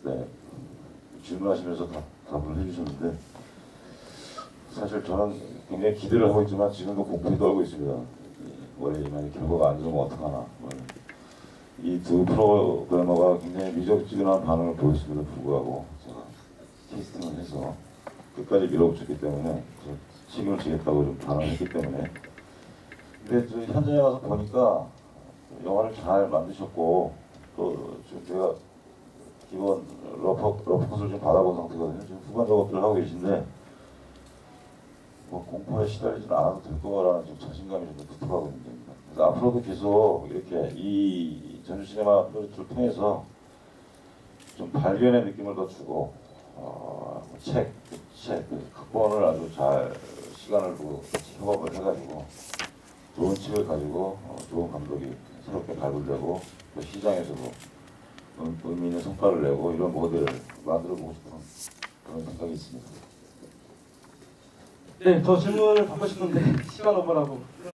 네, 질문하시면서 답을 해주셨는데 사실 저는 굉장히 기대를 하고 있지만 지금도 공포에 떨고 있습니다. 원래 이만 결과가 안 좋으면 어떡하나. 이 두 프로그래머가 굉장히 미적지근한 반응을 보였음에도 불구하고 제가 캐스팅을 해서 끝까지 밀어붙였기 때문에 책임을 지겠다고 좀 반응했기 때문에. 근데 저 현장에 가서 보니까 영화를 잘 만드셨고 또 지금 제가 기본 러프컷을 좀 받아본 상태거든요. 지금 후반 작업들을 하고 계신데 뭐 공포에 시달리지는 않아도 될 거라는 좀 자신감이 좀 붙어가고 있는 겁니다. 그래서 앞으로도 계속 이렇게 이 전주 시네마 프로젝트를 통해서 좀 발견의 느낌을 더 주고 책, 각본을 아주 잘 시간을 두고 협업을 해가지고 좋은 책을 가지고 좋은 감독이 새롭게 발굴되고 또 시장에서도 의미 있는 성과를 내고 이런 모델을 만들어 보고 싶은 그런 생각이 있습니다. 네, 더 질문을 받고 싶은데 시간 오버라고.